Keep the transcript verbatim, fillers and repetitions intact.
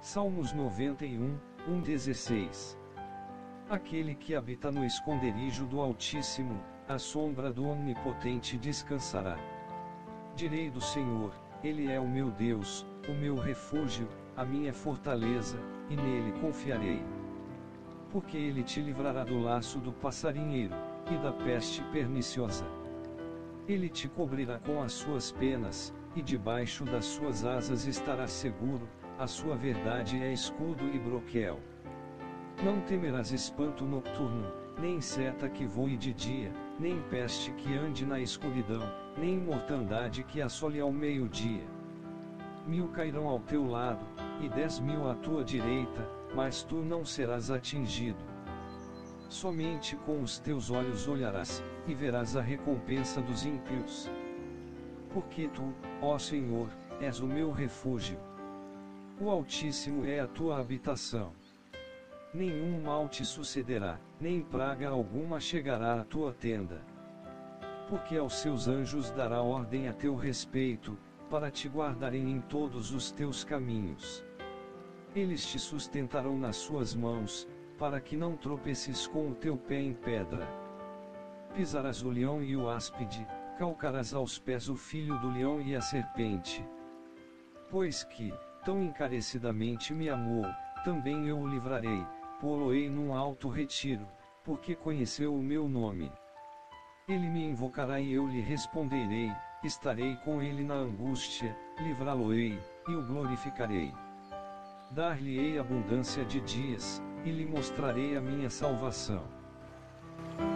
Salmos noventa e um, um dezesseis. Aquele que habita no esconderijo do Altíssimo, à sombra do Onipotente descansará. Direi do Senhor, Ele é o meu Deus, o meu refúgio, a minha fortaleza, e nele confiarei. Porque ele te livrará do laço do passarinheiro, e da peste perniciosa. Ele te cobrirá com as suas penas, e debaixo das suas asas estarás seguro, a sua verdade é escudo e broquel. Não temerás espanto noturno, nem seta que voe de dia, nem peste que ande na escuridão, nem mortandade que assole ao meio-dia. Mil cairão ao teu lado, e dez mil à tua direita, mas tu não serás atingido. Somente com os teus olhos olharás, e verás a recompensa dos ímpios. Porque tu, ó Senhor, és o meu refúgio. O Altíssimo é a tua habitação. Nenhum mal te sucederá, nem praga alguma chegará à tua tenda. Porque aos seus anjos dará ordem a teu respeito, para te guardarem em todos os teus caminhos. Eles te sustentarão nas suas mãos, para que não tropeces com o teu pé em pedra. Pisarás o leão e o áspide, calcarás aos pés o filho do leão e a serpente. Pois que, tão encarecidamente me amou, também eu o livrarei, pô-lo-ei num alto retiro, porque conheceu o meu nome. Ele me invocará e eu lhe responderei, estarei com ele na angústia, livrá-lo-ei, e o glorificarei. Dar-lhe-ei abundância de dias, e lhe mostrarei a minha salvação.